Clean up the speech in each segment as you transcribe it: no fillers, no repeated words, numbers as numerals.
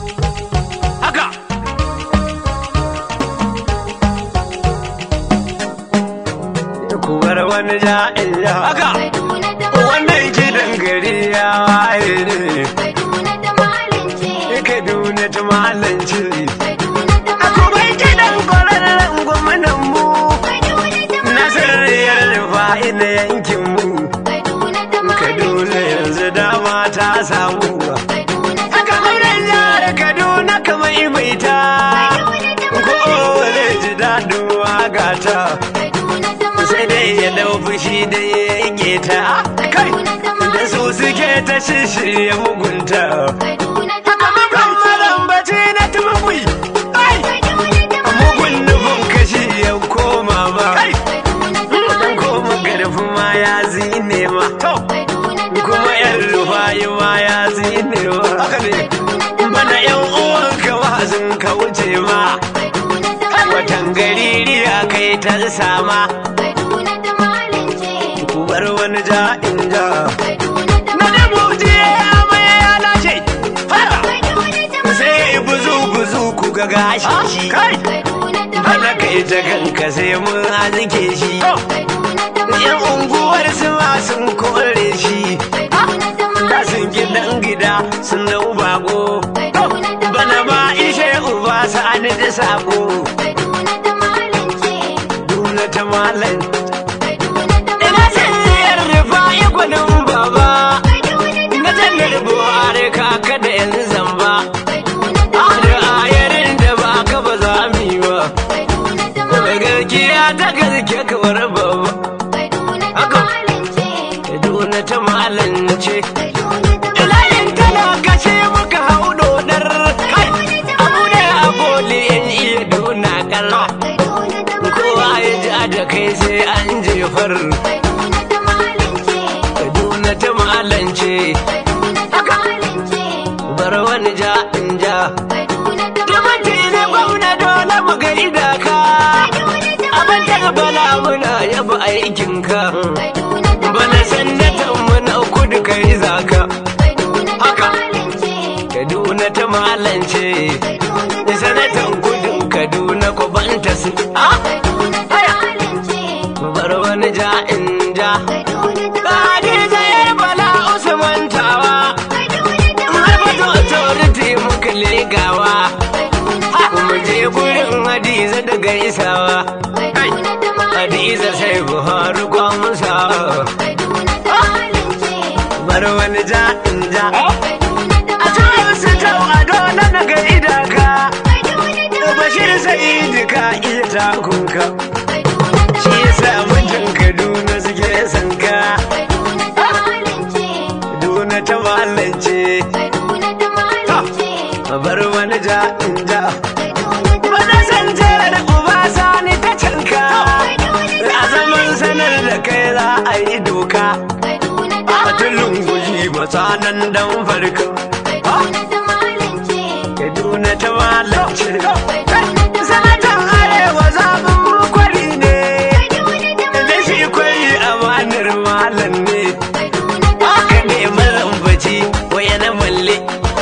haka kuwar wani ja'in ya haka wannan gidan gari ya waye ne Kaduna ta malance akwai gidan kwararren gwamnan mu nasariyar rufa'i na yankin mu Kaduna yanzu dama ta samu haka gwamnan jihar Kaduna kamar maita ko zai ji daɗin wagata sai dai ya dau fushi da ya yage ta kai da su suke ta shirya mugunta haka magan malambaci na tumabui mugun nufin kashi ya koma ba dan koma garfi ma ya zine ma kuma yan rufayi ma ya zine ma haka ne bana yan uwanka wazin ka wuce ma watan gaririya kai ta sama kubar wani ja'in ja na dabuji amai ya lashe sai buzu ku ga gashi shi hana kai ta kanka sai mun azike shi yan unguwar su ma sun kore shi da sun gidan gida sun dau bago bana ma ishe uba sa'ani da sako Duna ta malan ina sanyar rufa'i gwanin baba na zannar buhari kaka da yanzu zamba da ayarin da ba ka ba za mu yi ba da gaskiya ta gaske kamar baba haka Duna ta malance ilayin tana kashe muka hau dodar kai abu ne a boli yan iya duna kalla kowa ya ji da kai sai an jefar Kaduna ta malance haka bar wani ja'in ja tumanti ne gwamna dole mu ga idaka abin da bala muna yaba aikinka bana sannatan muna kudu kai zaka haka Kaduna ta malance sanatan kudin Kaduna ko banta su bar wani ja'in ja Hadiza yar bala Usman tawa Harbato authority muka legawa mu je gurin Hadiza da gaisawa Hadiza sai Buhari kwamusa bar wani ja'in ja a cikin su tau a dole na ga idaka Bashir Sa'idu ka iya takunka shi yasa mutum Kaduna suke sanka Kaduna ta malance bar wani ja'in ja wani sanjar da uba sani ta canka a zaman sanar da kai za a yi doka a tulun guji matsanan dan farka Kaduna ta malance sanatan arewa zaɓin kwari ne da shi kwari amanar malam ne aka ne mazambaci waya na malle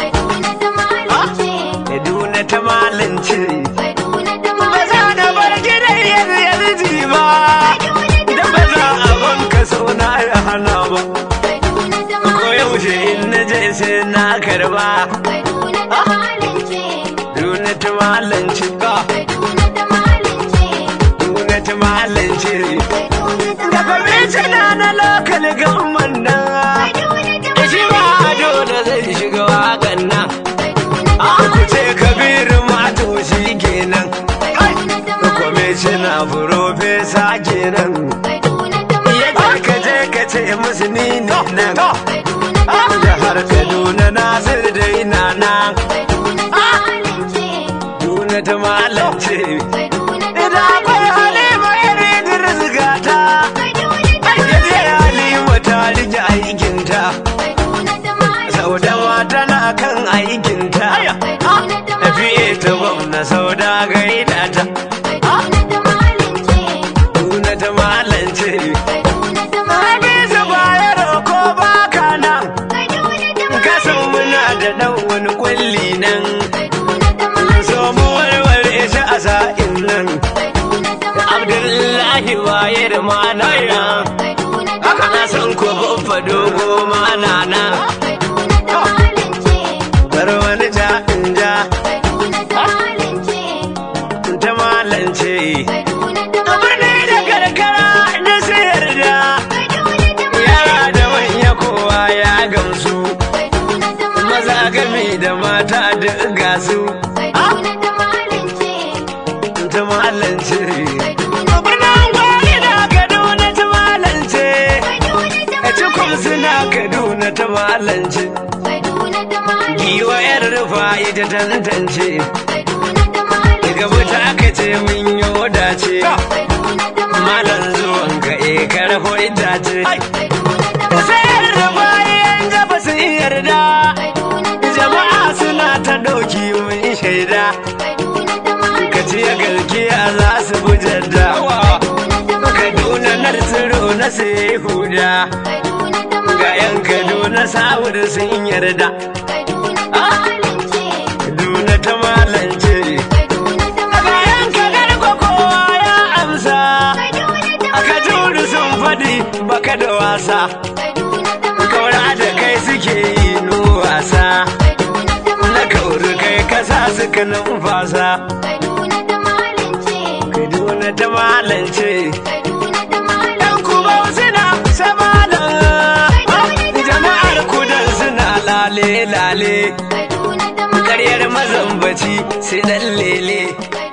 Kaduna ta malance ba za na bar gidan yanzu ba da ba za a banka suna ya hana ba ko yaushe in na je sai na karba Kaduna ta malance Kaduna ta malance da kwamishina na lokal gamman nan shi ba dole zai shiga wakan nan ku ce Kabiru mato shi kenan kwamishina profesa kenan ka je ka ce musu ni ne nan jihar Kaduna Nasir da ina nan Kaduna ta malance idan akwai Halima yar Idris gata yaje Halima ta rike aikinta Sauda ma tana kan aikinta tafiye ta gwamna Sauda gaida ta Kaduna ta malance Habisu bayar ko baka nan kasan muna da dan wani kwalli nan mana nan. Haka na san ko babba dogo mana nan. Bar wani ja in ja. Ta malance. Birni da karkara na sayar da. Yara da manya kowa ya gamsu. Maza gami da mata duk gasu. Ta malance. Birnin gwari na Kaduna ta malance. Cikin suna Kaduna ta malance. Giwa yar rufa ita tantance. Daga wuta aka ce min yi wadace. Malan zuwan ka karho itace. Sayar rufa yan gaba sun yarda. Jama'a suna ta ɗauki mun shaida. Ka ce galkiya za su bujar da. Kaduna na tsiro na sai huda. Ga yan Kaduna sawur sun yarda. Kaduna ta malance. Ga yan Kaduna kowa ya amsa. A Kaduna sun faɗi baka da wasa. Kaura da kai suke yi no wasa. Na kauri kai kasa suka numfasa. Kaduna ta malance. Yan kuma suna samalan. Jama'ar kudan suna lale-lale. Karyar mazambaci sai dan lele.